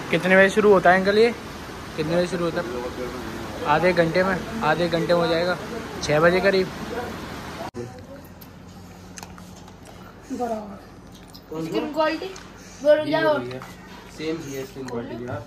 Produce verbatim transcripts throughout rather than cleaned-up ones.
कितने बजे शुरू होता है अंकल ये? कितने बजे शुरू होता है? आधे घंटे में, आधे घंटे में हो जाएगा, छः बजे करीब। स्किन क्वालिटी बोल जाओ सेम ही है स्किन क्वालिटी यार।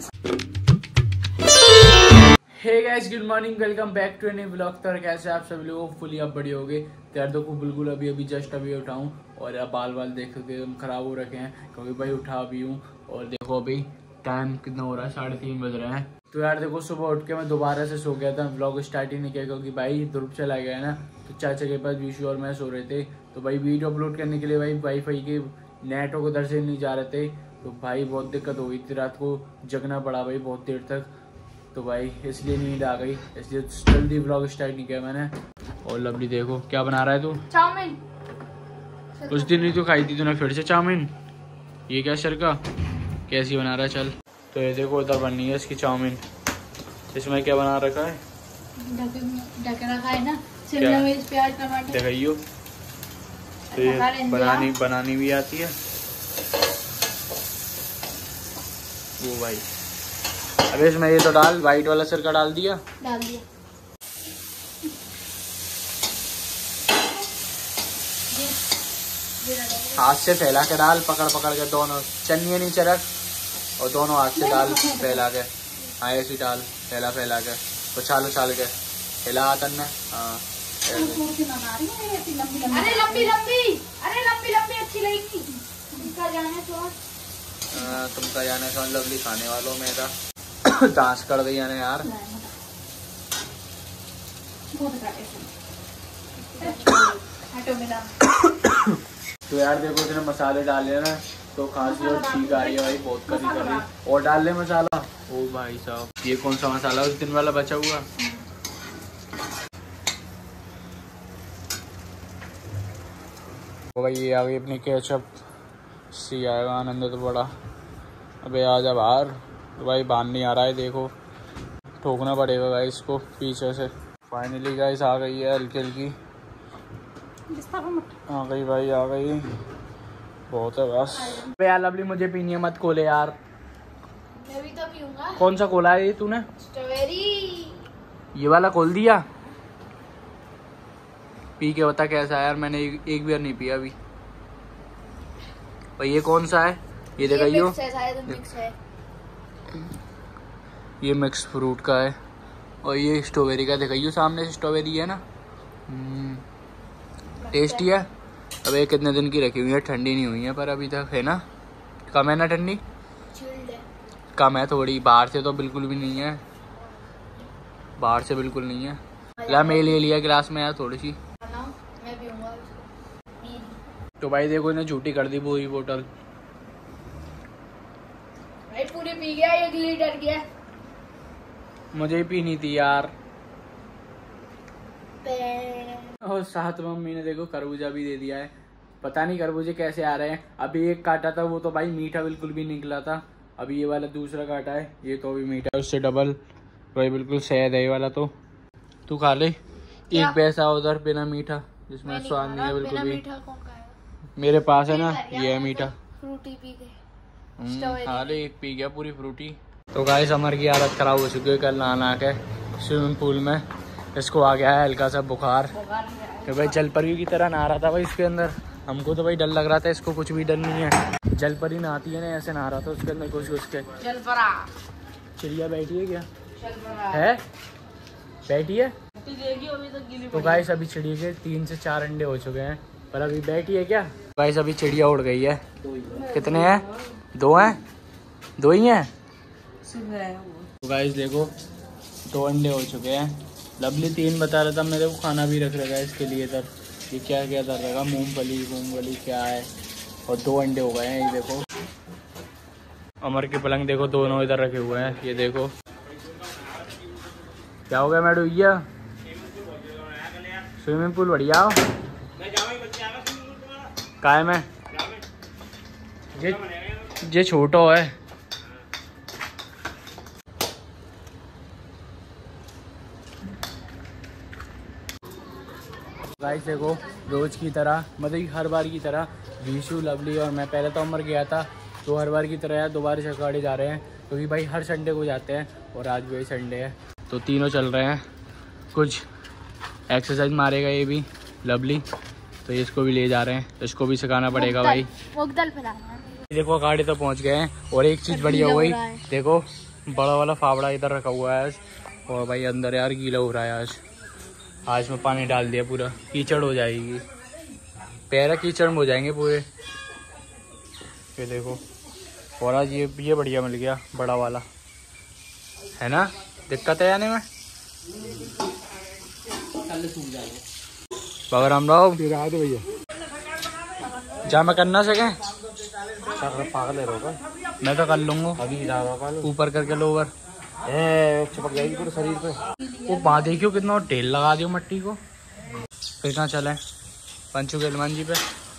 Hey guys, good morning, welcome back to Annie vlog. तो कैसे आप सभी लोग फुली अब बड़ी हो गए। तो यार देखो बिल्कुल अभी अभी जस्ट अभी उठाऊँ और यार बाल बाल देख सकते एकदम खराब हो रखे हैं क्योंकि भाई उठा भी हूँ। और देखो अभी टाइम कितना हो रहा है, साढ़े तीन बज रहे हैं। तो यार देखो सुबह उठ के मैं दोबारा से सो गया था, ब्लॉग स्टार्ट ही नहीं किया क्योंकि भाई ध्रुव चला गया है ना। तो चाचा के पास विशु और मैं सो रहे थे। तो भाई वीडियो अपलोड करने के लिए भाई वाईफाई के नेट को उधर से नहीं जा रहे थे। तो भाई बहुत दिक्कत हो गई थी, रात को जगना पड़ा भाई बहुत देर तक। तो भाई इसलिए नींद आ गई, इसलिए जल्दी ब्लॉग स्टार्ट नहीं किया मैंने। और लवली देखो क्या बना रहा है तू? चाउमीन। उस दिन ही तो खाई थी तूने फिर से चाउमीन। ये क्या शरका, कैसी बना रहा है? चल तो ये देखो उधर बननी है इसकी चाउमीन। इसमें क्या बना रखा है? ढक रखा है ना, शिमला मिर्च, प्याज, टमाटर। दिखाइयो। तो ये बनानी बनानी भी आती है वो भाई। अबे इसमें ये तो डाल, वाइट वाला सिरका डाल दिया। डाल दिया। हाथ से फैला के डाल, पकड़ पकड़ के दोनों, चन्नी नीचे रख और दोनों हाथ से डाल फैला के। हाँ ऐसी डाल, फैला फैला के उछाल उछाल के हिला तन में। हाँ अरे लंबी लंबी, अरे लंबी लंबी अच्छी लगेगी। तुमका जाने तो तुमका जाने तो लवली खाने वालों में था डांस कर दिया ने यार। तो यार देखो इसने मसाले डाले ना तो खांसी और छींक आ रही है भाई, बहुत करी कर रही। और डाल ले मसाला। ओ भाई साहब ये कौन सा मसाला उस दिन वाला बचा हुआ? भाई ये आ गई अपनी केचप सी, आएगा आनंद तो बड़ा। अबे आ जा बाहर। तो भाई बांध नहीं आ रहा है, देखो ठोकना पड़ेगा गाइस इसको पीछे से। फाइनली गाइस आ गई है हल्की हल्की, आ गई भाई आ गई, बहुत है बस। अबे यार लवली मुझे पीनी है, मत खोले यार। मैं भी तो पीऊंगा। कौन सा खोला है ये तूने? स्ट्रॉबेरी। ये वाला खोल दिया? पी के बता कैसा है यार, मैंने एक, एक बार नहीं पिया अभी। और ये कौन सा है? ये दिखाइयो। मिक्स है। ये मिक्स फ्रूट का है और ये स्ट्रॉबेरी का दिखाइयो, सामने से स्ट्रॉबेरी है ना। टेस्टी है। अब ये कितने दिन की रखी हुई है, ठंडी नहीं हुई है पर अभी तक, है ना? कम है ना ठंडी? कम है थोड़ी, बाहर से तो बिल्कुल भी नहीं है, बाहर से बिल्कुल नहीं है। ला मैं ले लिया गिलास में यार थोड़ी सी। मैं पीऊंगा। तो भाई देखो इन्हें झूठी कर दी पूरी बोतल। भाई पूरी पी गया, एक लीटर गया। मुझे ही पीनी थी यार। और साथ में मम्मी ने देखो खरबूजा भी दे दिया है। पता नहीं खरबूजे कैसे आ रहे हैं। अभी एक काटा था वो तो भाई मीठा बिल्कुल भी निकला था। अभी ये वाला दूसरा काटा है, ये तो भी मीठा है, उससे डबल भाई बिल्कुल शहद है ये वाला। तो तू खा ले। एक पैसा उधर बिना मीठा, जिसमें स्वाद नहीं है बिल्कुल भी। मेरे पास है ना, ये है मीठा। फ्रूटी पी गए। खा ले, एक पी गया पूरी फ्रूटी। तो गाइस अमर की हालत खराब हो चुकी है कल नहा नहा के स्विमिंग पूल में। इसको आ गया है हल्का सा बुखार। तो भाई जलपरी की तरह नहा रहा था भाई इसके अंदर। हमको तो भाई डर लग रहा था, इसको कुछ भी डर नहीं है। जलपरी नहाती है ना, ऐसे नहा रहा था उसके अंदर घुस घुस के। चिड़िया बैठी है क्या? है बैठी है। तो गाइस अभी चिड़िया के तीन से चार अंडे हो चुके हैं पर अभी बैठी है क्या? गाइस अभी चिड़िया उड़ गई है। कितने हैं? दो हैं, दो ही हैं। तो गाइस देखो दो अंडे हो चुके हैं। लवली तीन बता रहा था, मेरे को खाना भी रख रखा है इसके लिए इधर। ये क्या क्या कर रखा, मूंगफली मूंगफली क्या है। और दो अंडे हो गए हैं ये देखो। अमर के पलंग देखो दोनों इधर रखे हुए हैं, ये देखो। क्या हो गया मैडम? ये स्विमिंग पूल बढ़िया हो काय में ये ये छोटा है। गाइस देखो रोज की तरह, मतलब हर बार की तरह विशु, लवली और मैं, पहले तो अमर गया था तो हर बार की तरह यार दोबारा छछवाड़ी जा रहे हैं क्योंकि भाई हर संडे को जाते हैं और आज भी वही संडे है। तो तीनों चल रहे हैं, कुछ एक्सरसाइज मारेगा ये भी लवली, तो इसको भी ले जा रहे हैं, इसको भी सिखाना पड़ेगा भाई। देखो गाड़ी तो पहुंच गए हैं और एक चीज़ बढ़िया हुई, देखो बड़ा वाला फावड़ा इधर रखा हुआ है आज। और भाई अंदर यार गीला हो रहा है आज, आज में पानी डाल दिया, पूरा कीचड़ हो जाएगी, पैर कीचड़ में हो जाएंगे पूरे। ये देखो, और आज ये ये बढ़िया मिल गया बड़ा वाला, है ना, दिक्कत है आने में। बाबा राम राव भैया जामा करना सके, पागल है मैं तो कर लूंगा अभी, ऊपर करके लोवर चिपक जाएगी पूरे शरीर पे। वो वहाँ देखियो कितना ढेर लगा दियो मट्टी को। फिर कहाँ चले पंचू के हनुमान जी पे,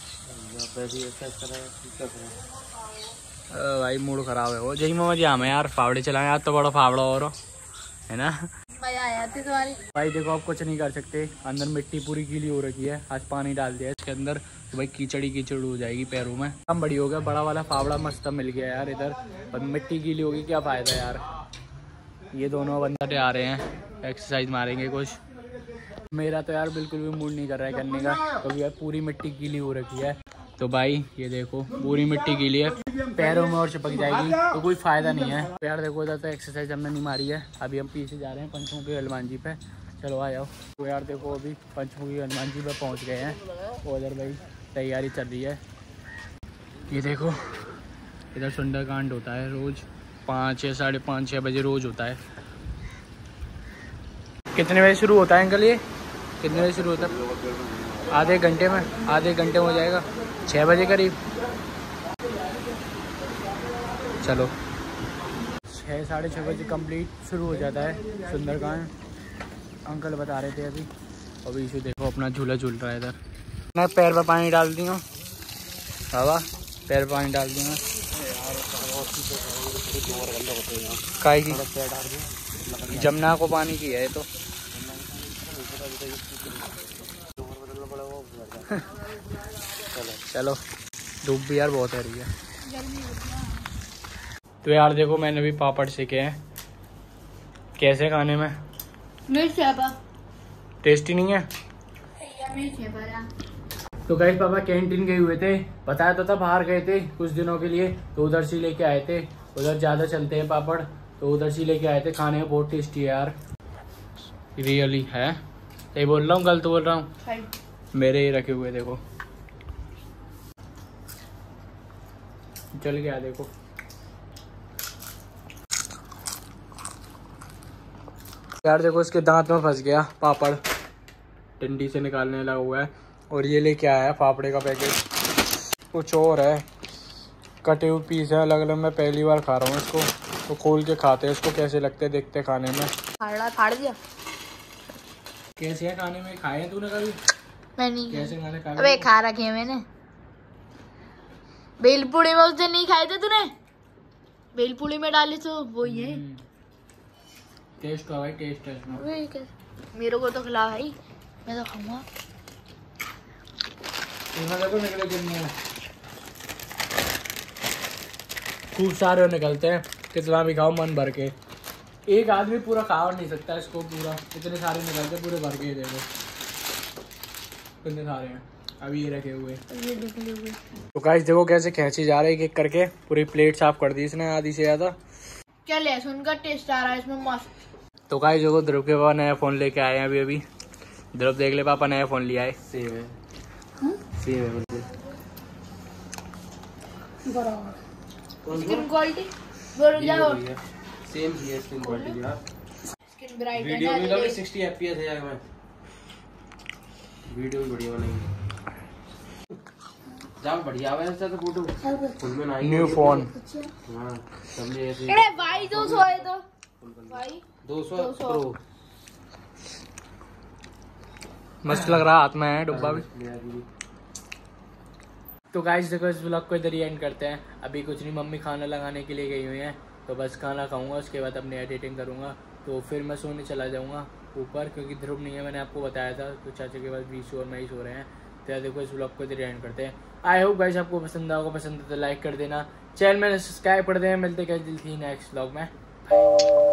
भाई मूड खराब है वो जही में मजा आमे यार, फावड़े चलाए आज तो बड़ा फावड़ा और है ना, मजा आया थी तुम्हारी। भाई देखो आप कुछ नहीं कर सकते, अंदर मिट्टी पूरी गीली हो रखी है, आज पानी डाल दिया इसके अंदर तो भाई कीचड़ी कीचड़ हो जाएगी पैरों में। कम बड़ी हो गया, बड़ा वाला फावड़ा मस्त मिल गया यार इधर, पर मिट्टी गीली होगी क्या फायदा यार। ये दोनों बंदे आ रहे हैं, एक्सरसाइज मारेंगे कुछ। मेरा तो यार बिल्कुल भी मूड नहीं कर रहा है करने का क्योंकि तो यार पूरी मिट्टी गीली हो रखी है। तो भाई ये देखो पूरी मिट्टी गीली है, पैरों में और चिपक जाएगी तो कोई फायदा नहीं है। यार देखो इधर तो एक्सरसाइज हमने नहीं मारी है, अभी हम पीछे जा रहे हैं पंचमुखी हनुमान जी पे, चलो आ जाओ। तो यार देखो अभी पंचमुखी हनुमान जी पे पहुंच गए हैं और इधर भाई तैयारी चल रही है। ये देखो इधर सुंदरकांड होता है रोज पाँच या साढ़े पाँच छः बजे रोज होता है। कितने बजे शुरू होता है अंकल, ये कितने बजे शुरू होता है? आधे घंटे में, आधे घंटे में हो जाएगा, छः बजे करीब। चलो छः साढ़े छः बजे कंप्लीट शुरू हो जाता है सुंदरकांड, अंकल बता रहे थे अभी। अभी इसे देखो अपना झूला झूल रहा है इधर। मैं पैर पर पानी डाल दी हूँ बाबा, पैर पर पानी डाल दूँगा काय की जमुना को पानी की है तो चलो धूप भी यार बहुत है रही है। तो यार देखो मैंने भी पापड़ सीखे हैं, कैसे खाने में टेस्टी नहीं है। तो गाइस पापा कैंटीन गए हुए थे, बताया तो था बाहर गए थे कुछ दिनों के लिए, तो उधर से लेके आए थे, उधर ज्यादा चलते हैं पापड़ तो उधर से लेके आए थे, खाने में बहुत टेस्टी है यार, रियली है। सही बोल रहा हूँ गलत बोल रहा हूँ? मेरे ही रखे हुए देखो, चल गया देखो। यार देखो इसके दांत में फंस गया पापड़, डंडी से निकालने लगा हुआ है। और ये लेके आया है फाफड़े का पैकेट, कुछ और है, कटे हुए पीस है अलग अलग। मैं पहली बार खा रहा हूँ इसको, तो खोल के खाते हैं इसको, कैसे लगते हैं देखते खाने में। फाड़ दिया कैसे है खाने में, खाए हैं तूने कभी? मैं नहीं, कैसे खाने खा अबे खा रखे हैं मैंने, बेलपुड़ी में उस दिन नहीं खाए थे तूने, बेलपुड़ी में डाले तो वो ही है। टेस्ट है भाई, टेस्ट है इसमें। मेरे को तो खिला भाई, मैं तो खाऊंगा। देखो निकले कितने खूब सारे निकलते हैं, कितना भी खाओ मन भर के। एक आदमी पूरा खा नहीं सकता इसको पूरा, इतने सारे निकलते पूरे भर के। देखो कितने सारे हैं, अभी ये रखे हुए। तो गाइस देखो कैसे खींची जा रही है एक करके, पूरी प्लेट साफ कर दी इसने आधी से ज्यादा। क्या लहसुन का टेस्ट आ रहा है इसमें मस्त। तो गाइस देखो ध्रुव के पापा नया फोन लेके आए हैं अभी अभी, ध्रुव देख ले पापा नया फोन लिया है। सेम है, सेम है बिल्कुल बराबर। स्किन क्वालिटी बोल जाओ, सेम है स्किन क्वालिटी यार। स्किन ब्राइट है वीडियो ना, में भी साठ एफपीएस है यार, मैं वीडियो भी बढ़िया बनाएंगे। जब बढ़िया आवे ऐसा तो फोटो फुल में नहीं। न्यू फोन, हां समझे ऐसे। अरे भाई दो सौ है तो भाई दो सौ प्रो मस्त लग रहा, हाथ में है डब्बा भी। तो गाइस देखो इस व्लॉग को इधर ही एंड करते हैं। अभी कुछ नहीं, मम्मी खाना लगाने के लिए गई हुई हैं, तो बस खाना खाऊंगा, उसके बाद अपनी एडिटिंग करूंगा, तो फिर मैं सोने चला जाऊंगा ऊपर, क्योंकि ध्रुव नहीं है, मैंने आपको बताया था। तो चाचा के पास बीस और मैं ही सो रहे हैं, करते हैं। देखो इस ब्लॉग को इधर एंड करते हैं। आई होप गाइस आपको पसंद आएगा, पसंद है तो लाइक कर देना, चैनल में सब्सक्राइब कर देना। मिलते हैं जल्दी नेक्स्ट ब्लॉग में।